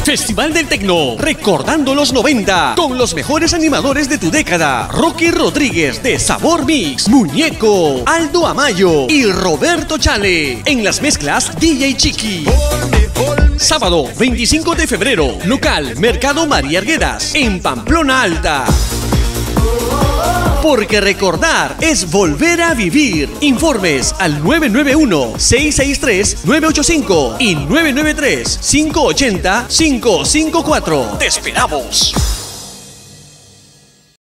Festival del Tecno, recordando los 90, con los mejores animadores de tu década. Rocky Rodríguez de Sabor Mix, Muñeco, Aldo Amayo y Roberto Chale. En las mezclas, DJ Chiqui. Sábado 25 de febrero, local Mercado María Arguedas, en Pamplona Alta. Porque recordar es volver a vivir. Informes al 991-663-985 y 993-580-554. ¡Te esperamos!